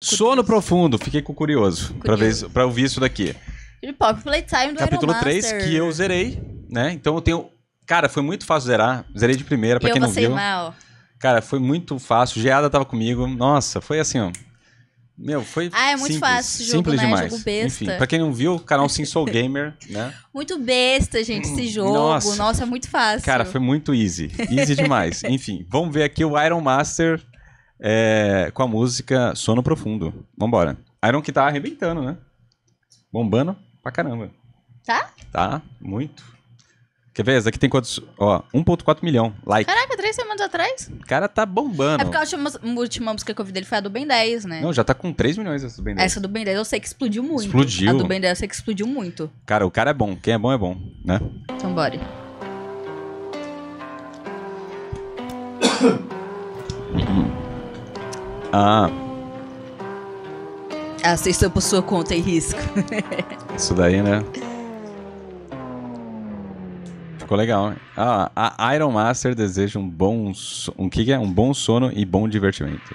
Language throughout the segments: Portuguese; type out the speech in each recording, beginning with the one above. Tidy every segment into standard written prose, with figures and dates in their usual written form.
Sono Profundo, fiquei curioso. Pra ouvir isso daqui. Pop Playtime do Capítulo Iron 3, Master. que eu zerei, né? Então eu tenho... Cara, foi muito fácil zerar. Zerei de primeira, pra quem não viu. Mal. Cara, foi muito fácil. Geada tava comigo. Nossa, foi assim, ó. Meu, foi é muito simples, fácil esse jogo, simples né? demais. Jogo besta. Enfim, pra quem não viu, o canal Sim Sou Gamer, né? Muito besta, gente, esse jogo. Nossa, é muito fácil. Cara, foi muito easy. Easy demais. Enfim, vamos ver aqui o Iron Master com a música Sono Profundo. Vambora. Iron que tá arrebentando, né? Bombando pra caramba. Tá? Tá, muito. Quer ver? Essa aqui tem quantos? Ó, 1.4 milhão. Like. Caraca, 3 semanas atrás? O cara tá bombando. É porque a última música que eu vi dele foi a do Ben 10, né? Não, já tá com 3 milhões essa do Ben 10. Essa do Ben 10 eu sei que explodiu muito. Explodiu. A do Ben 10 eu sei que explodiu muito. Cara, o cara é bom. Quem é bom, né? Então bora. Assista por sua conta e risco. Isso daí, né? Ficou legal, hein? A Iron Master deseja um bom sono e bom divertimento.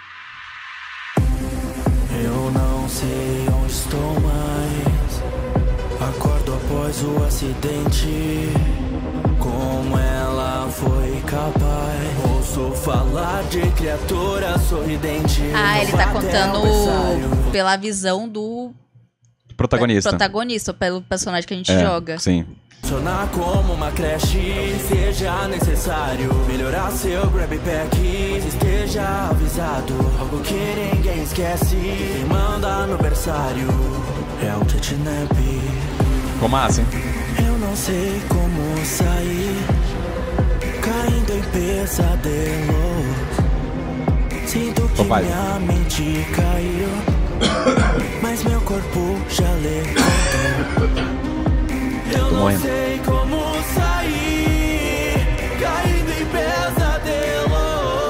Eu não sei onde estou mais. Acordo após o acidente. Como ela foi capaz? Ouço falar de criatura sorridente. Ele tá contando pela visão do protagonista, pelo personagem que a gente joga. Sim. Funcionar como uma creche, seja necessário melhorar seu grab pack, mas esteja avisado, algo que ninguém esquece, quem manda no berçário é o Tetinep. Ficou massa, hein? Eu não sei como sair, caindo em pesadelos, sinto que minha mente caiu, mas meu corpo já levantou. Eu não sei como sair, caindo em pesadelos,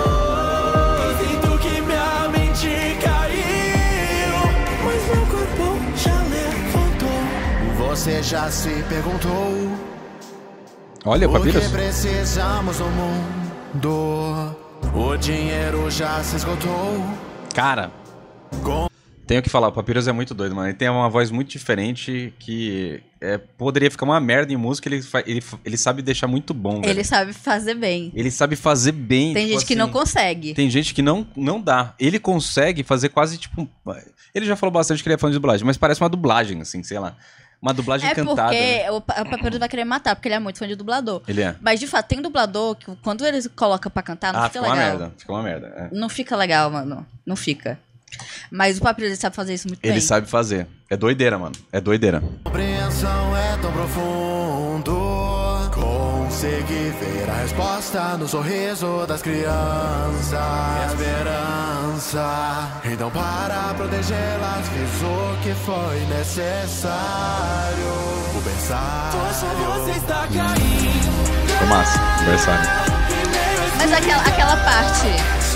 sinto que minha mente caiu, mas meu corpo já levantou. Você já se perguntou, olha, por que precisamos do mundo? O dinheiro já se esgotou. Cara, tenho que falar, o Papyrus é muito doido, mano. Ele tem uma voz muito diferente que poderia ficar uma merda em música. Ele sabe deixar muito bom, velho. Ele sabe fazer bem. Ele sabe fazer bem. Tem gente que não consegue. Tem gente que não dá. Ele consegue fazer quase tipo... Ele já falou bastante que ele é fã de dublagem, mas parece uma dublagem, assim, sei lá. Uma dublagem cantada. É porque o Papyrus vai querer matar, porque ele é muito fã de dublador. Ele é. Mas, de fato, tem dublador que quando ele coloca pra cantar, não fica legal. Fica uma merda. É. Não fica legal, mano. Não fica. Mas o Papyrus, ele sabe fazer isso muito bem. Ele sabe fazer. É doideira, mano. É doideira. A compreensão é tão profundo, consegui ver a resposta no sorriso das crianças. Esperança, então para protegê-las fiz o que foi necessário. O berçário. Poxa, você está caindo. Ficou massa, o berçário. Mas aquela parte...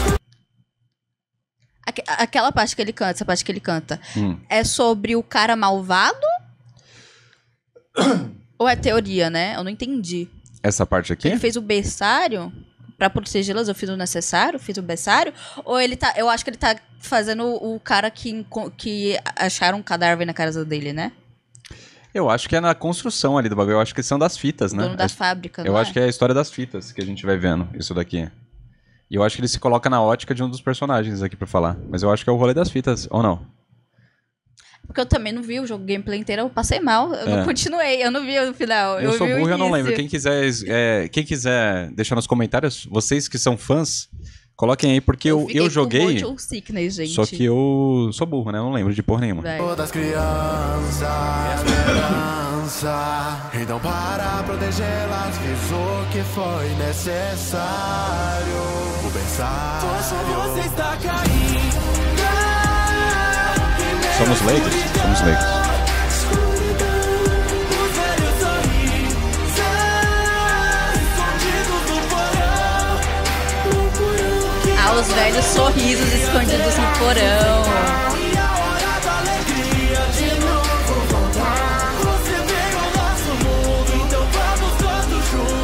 Aquela parte que ele canta, essa parte que ele canta, é sobre o cara malvado? Ou é teoria, né? Eu não entendi. Essa parte aqui? Ele fez o berçário pra protegê-las, eu fiz o necessário, fiz o berçário? Ou ele tá... Eu acho que ele tá fazendo o cara que acharam um cadáver na casa dele, né? Eu acho que é na construção ali do bagulho. Eu acho que são das fitas, né? Dono da fábrica, eu acho que é a história das fitas que a gente vai vendo, isso daqui. E eu acho que ele se coloca na ótica de um dos personagens aqui pra falar. Mas eu acho que é o rolê das fitas, ou não? Porque eu também não vi o jogo gameplay inteiro, eu passei mal. Eu não continuei, eu não vi o final. Eu sou vi burro e eu não início. lembro. Quem quiser deixar nos comentários, vocês que são fãs, coloquem aí, porque eu joguei. Com sickness, gente. Só que eu sou burro, né? Eu não lembro de porra nenhuma. Das crianças, esperança, então para protegê-las fiz o que foi necessário. O berçário. Poxa, você está caindo. Somos leigos? Somos leigos. Os velhos sorrisos escondidos no porão.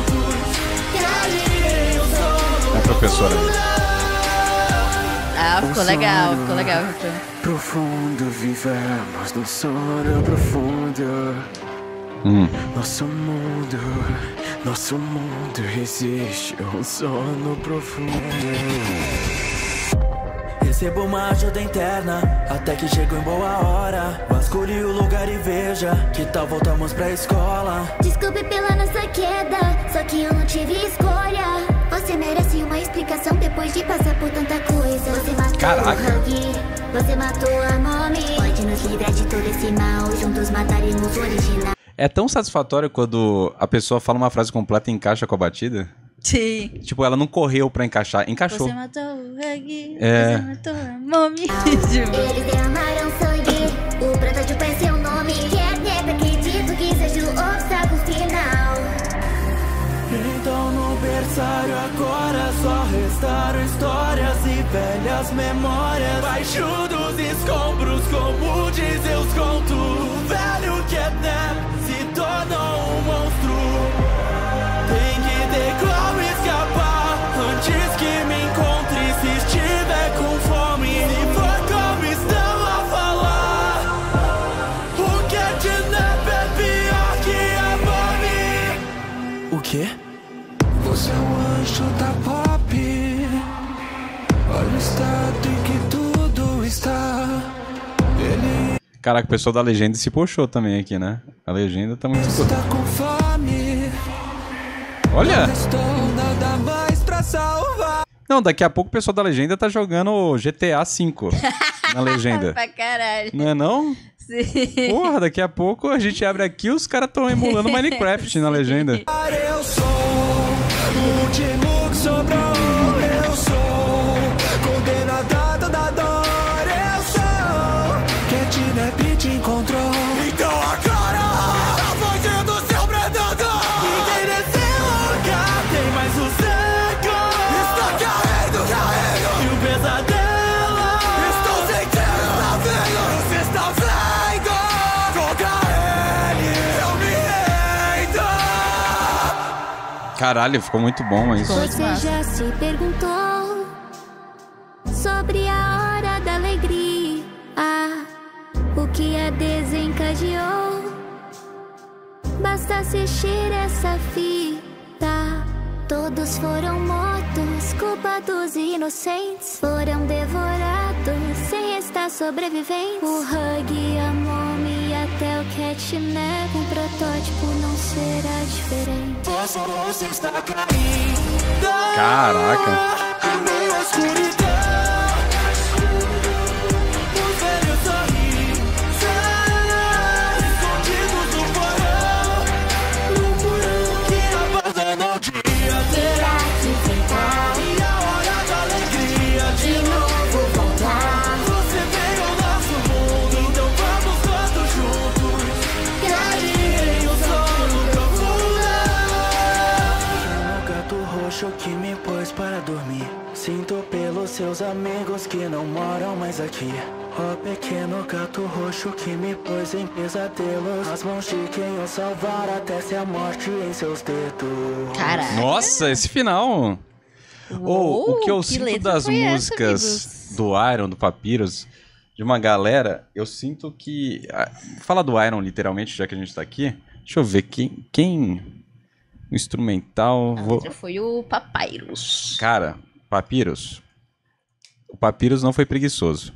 A professora. Ficou legal o refrão. Profundo, vivemos no sono profundo. Nosso mundo existe um sono profundo. Recebo uma ajuda interna, até que chegou em boa hora. Vasculhe o lugar e veja, que tal voltamos pra escola? Desculpe pela nossa queda, só que eu não tive escolha. Você merece uma explicação depois de passar por tanta coisa. Você matou o Huggy, você matou a Mommy. Pode nos livrar de todo esse mal, juntos mataremos o original. É tão satisfatório quando a pessoa fala uma frase completa e encaixa com a batida? Sim. Tipo, ela não correu pra encaixar, encaixou. Você matou o Huggy, você matou a Mommy. Eles derramaram sangue, o protótipo é seu nome. Catnap, acredito que seja o obstáculo final. Então no berçário agora só restaram histórias e velhas memórias. Baixo dos escombros, como diz eu conto. O velho Catnap se tornou um monstro. Tem que ter como escapar antes que me encontre. Se estiver com fome, se for como estão a falar, o Catnap é pior que a Mommy. O quê? Você é um anjo da pop. Olha o estado em que tudo está. Caraca, o pessoal da legenda se puxou também aqui, né? A legenda tá muito... Está com fome. Olha! Não estou nada mais pra salvar. Não, daqui a pouco o pessoal da legenda tá jogando GTA V na legenda. Pra caralho. Não é não? Sim. Porra, daqui a pouco a gente abre aqui e os caras tão emulando Minecraft na legenda. Eu sou o último que sobrou. Eu sou condenado da dor. Eu sou Catnap te encontrou. Então agora a voz é do seu predador. Ninguém nesse lugar tem mais o cego. Está caindo. E o pesadelo. Estou sentindo, tá vendo? Você está vendo? Contra ele eu me rendo. Caralho, ficou muito bom isso. Você já se perguntou sobre a hora da alegria? O que a desencadeou? Basta assistir essa fita. Todos foram mortos, culpa dos inocentes. Foram devorados, sem estar sobreviventes. O Huggy, a Mommy e até o Catnap. Um protótipo não será diferente. Você está caindo. Caraca. Em meio à escuridão. Os velhos sorrisam, escondidos no porão. No porão que abandonou o dia. Terá que enfrentar E a hora da alegria de novo voltar. Você veio ao nosso mundo, então vamos todos juntos. Cair em um sono profundo. O gato roxo que me pôs para dormir. Sinto pelos seus amigos que não moram mais aqui. Ó pequeno gato roxo que me pôs em pesadelos. As mãos de quem o salvar até se a morte em seus dedos. Caralho. Nossa, esse final. Ou o que eu sinto letra das foi essa, músicas amigos? do Iron, do Papyrus, de uma galera, eu sinto que... Fala do Iron, literalmente, já que a gente tá aqui. Deixa eu ver quem... O instrumental... A vou... letra foi o Papyrus. Cara, Papyrus. O Papyrus não foi preguiçoso.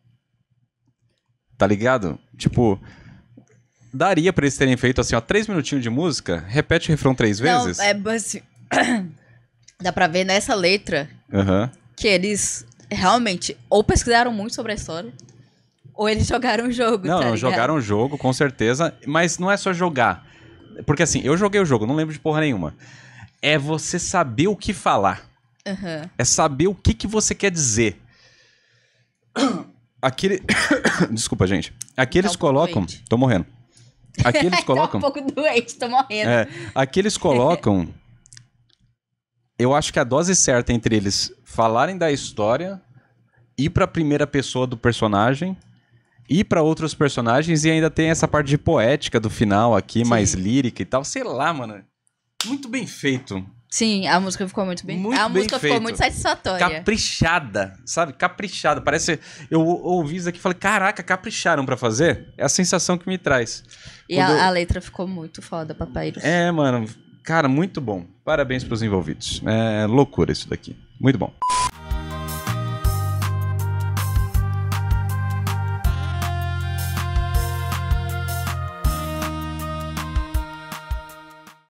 Tá ligado? Tipo... Daria pra eles terem feito assim, ó, 3 minutinhos de música, repete o refrão 3 vezes. Não, é assim, dá pra ver nessa letra Aham. que eles realmente ou pesquisaram muito sobre a história, ou eles jogaram o jogo, Não, tá não, ligado? jogaram o jogo, com certeza, mas não é só jogar. Porque assim, eu joguei o jogo, não lembro de porra nenhuma. É você saber o que falar. Aham. É saber o que você quer dizer. Aquele... Desculpa, gente. Aqui eles Tá um pouco colocam... doente. Tô morrendo. Aqui eles Tá colocam... um pouco doente, tô morrendo. É, aqui eles colocam... Eu acho que a dose certa entre eles falarem da história, ir pra primeira pessoa do personagem, ir pra outros personagens e ainda tem essa parte de poética do final aqui, Sim. mais lírica e tal. Sei lá, mano. Muito bem feito. Sim, a música ficou muito bem. Muito a bem música feito. ficou muito satisfatória. Caprichada, sabe? Caprichada. Parece... Eu ouvi isso aqui e falei, caraca, capricharam pra fazer? É a sensação que me traz. E a letra ficou muito foda, Papyrus. Mano. Cara, muito bom. Parabéns pros envolvidos. É loucura isso daqui. Muito bom.